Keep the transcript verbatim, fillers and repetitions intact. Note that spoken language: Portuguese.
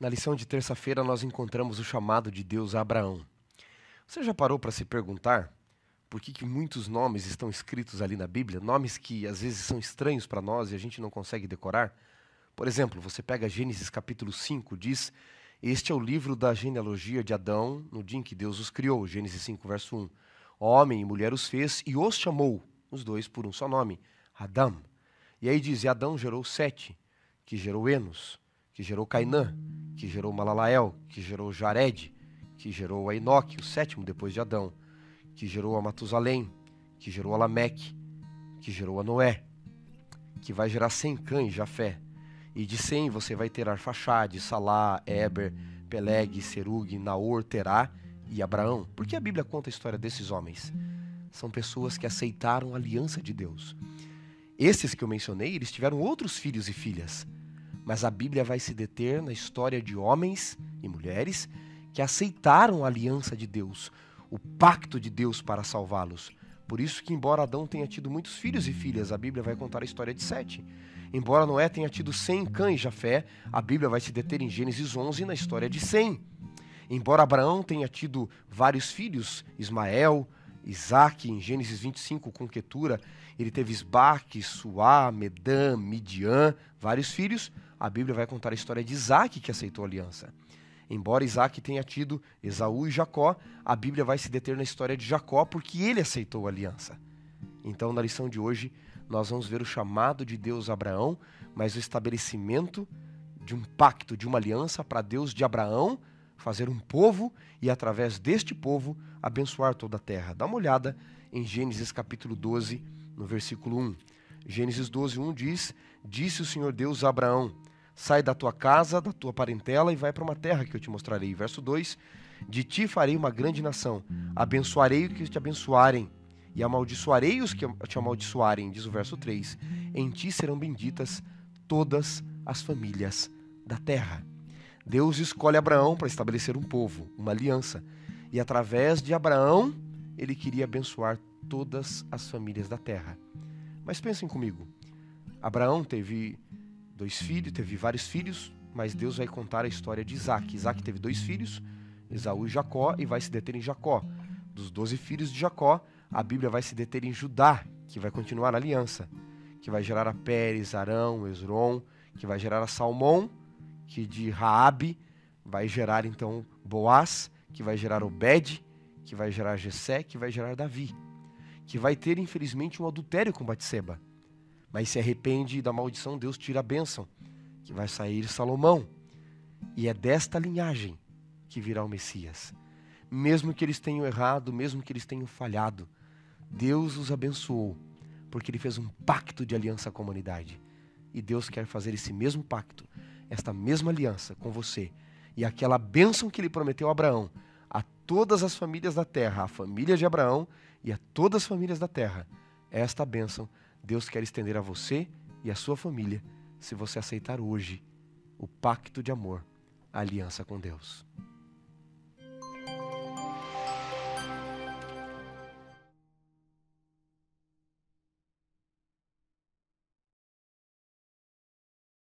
Na lição de terça-feira nós encontramos o chamado de Deus a Abraão. Você já parou para se perguntar por que, que muitos nomes estão escritos ali na Bíblia? Nomes que às vezes são estranhos para nós e a gente não consegue decorar? Por exemplo, você pega Gênesis capítulo cinco, diz: este é o livro da genealogia de Adão no dia em que Deus os criou. Gênesis cinco, verso um. Homem e mulher os fez e os chamou, os dois por um só nome, Adão. E aí diz, e Adão gerou Sete, que gerou Enos, que gerou Cainã, que gerou Malalael, que gerou Jared, que gerou a Enoque, o sétimo depois de Adão, que gerou a Matusalém, que gerou a Lameque, que gerou a Noé, que vai gerar Sem, Cã e Jafé. E de Sem você vai ter Arfaxade, Salá, Eber, Peleg, Serug, Naor, Terá e Abraão. Por que a Bíblia conta a história desses homens? São pessoas que aceitaram a aliança de Deus. Esses que eu mencionei, eles tiveram outros filhos e filhas. Mas a Bíblia vai se deter na história de homens e mulheres que aceitaram a aliança de Deus, o pacto de Deus para salvá-los. Por isso que, embora Adão tenha tido muitos filhos e filhas, a Bíblia vai contar a história de Sete. Embora Noé tenha tido Sem, Cã e Jafé, a Bíblia vai se deter em Gênesis onze na história de Sem. Embora Abraão tenha tido vários filhos, Ismael, Isaque, em Gênesis vinte e cinco, com Quetura, ele teve Isbaque, Suá, Medã, Midian, vários filhos, a Bíblia vai contar a história de Isaque, que aceitou a aliança. Embora Isaque tenha tido Esaú e Jacó, a Bíblia vai se deter na história de Jacó, porque ele aceitou a aliança. Então, na lição de hoje, nós vamos ver o chamado de Deus a Abraão, mas o estabelecimento de um pacto, de uma aliança para Deus de Abraão fazer um povo e, através deste povo, abençoar toda a terra. Dá uma olhada em Gênesis capítulo doze, no versículo um. Gênesis doze, um diz: disse o Senhor Deus a Abraão: sai da tua casa, da tua parentela e vai para uma terra que eu te mostrarei. Verso dois: de ti farei uma grande nação, abençoarei os que te abençoarem e amaldiçoarei os que te amaldiçoarem. Diz o verso três: em ti serão benditas todas as famílias da terra. Deus escolhe Abraão para estabelecer um povo, uma aliança. E através de Abraão, ele queria abençoar todas as famílias da terra. Mas pensem comigo, Abraão teve dois filhos, teve vários filhos, mas Deus vai contar a história de Isaque. Isaque teve dois filhos, Esaú e Jacó, e vai se deter em Jacó. Dos doze filhos de Jacó, a Bíblia vai se deter em Judá, que vai continuar a aliança, que vai gerar a Pérez, Arão, Esrom, que vai gerar a Salmão, que de Raabe vai gerar então Boaz, que vai gerar Obed, que vai gerar Jessé, que vai gerar Davi, que vai ter infelizmente um adultério com Batseba, mas se arrepende da maldição, Deus tira a bênção, que vai sair Salomão, e é desta linhagem que virá o Messias. Mesmo que eles tenham errado, mesmo que eles tenham falhado, Deus os abençoou, porque ele fez um pacto de aliança com a humanidade, e Deus quer fazer esse mesmo pacto, esta mesma aliança com você, e aquela bênção que ele prometeu a Abraão, a todas as famílias da terra, a família de Abraão e a todas as famílias da terra, esta bênção Deus quer estender a você e a sua família, se você aceitar hoje o pacto de amor, a aliança com Deus.